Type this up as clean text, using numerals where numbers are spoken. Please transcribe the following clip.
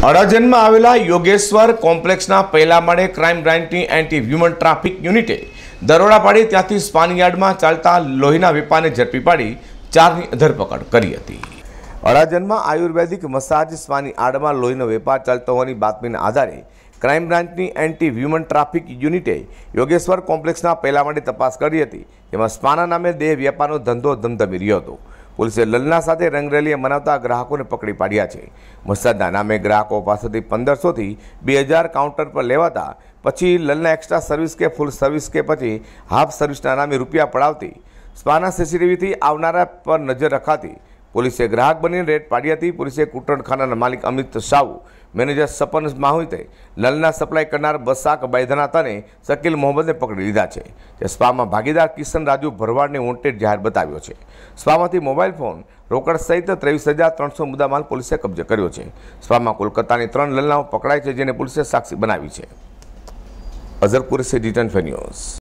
અડાજણમાં આવેલા યોગેશ્વર કોમ્પ્લેક્સના પહેલા માળે ક્રાઇમ બ્રાન્ચની એન્ટી હ્યુમન ટ્રાફિક યુનિટે દરોડા પાડી ત્યાંથી સ્પાનયાર્ડમાં ચાલતા લોહીના વેપારને ઝડપી પાડી 4ની ધરપકડ કરી હતી। અડાજણમાં આયુર્વેદિક મસાજ સ્પાનયાર્ડમાં લોહીનો વેપાર ચાલતો હોવાની બાતમીના આધારે ક્રાઇમ બ્રાન્ચની એન્ટી હ્યુમન ટ્રાફિક યુનિટે યોગેશ્વર કોમ્પ્લેક્સના પહેલા માળે તપાસ કરી હતી। તેમાં સ્પાના નામે દેહ વેપારનો ધંધો ધમધમી રહ્યો હતો। પોલીસે લલના સાથે રંગરેલીએ મનાવતા ગ્રાહકોને પકડી પાડ્યા છે। મસાજના નામે ગ્રાહકો પાસેથી 1500 થી 2000 કાઉન્ટર પર લેવાતા પછી લલના એક્સ્ટ્રા સર્વિસ કે ફૂલ સર્વિસ કે પછી હાફ સર્વિસના નામે રૂપિયા પડાવતી સ્પાના સીસીટીવીથી આવનારા પર નજર રખાતી પોલીસે ગ્રાહક બનીને રેડ પાડી હતી। પોલીસે કુટરણખાનાના માલિક અમિત સાહુ, મેનેજર સપન માહિતે, લલના સપ્લાય કરનાર બસાક બૈદનાથ અને શકીલ મોહમ્મદને પકડી લીધા છે। જે સ્પામાં ભાગીદાર કિશન રાજુ ભરવાડને વોન્ટેડ જાહેર બતાવ્યો છે। સ્પામાંથી મોબાઈલ ફોન, રોકડ સહિત 23,300 મુદ્દામાલ પોલીસે કબજે કર્યો છે। સ્પામાં કોલકાતાની 3 લલનાઓ પકડાય છે, જેને પોલીસે સાક્ષી બનાવી છે। Azhar Qureshi, detain news.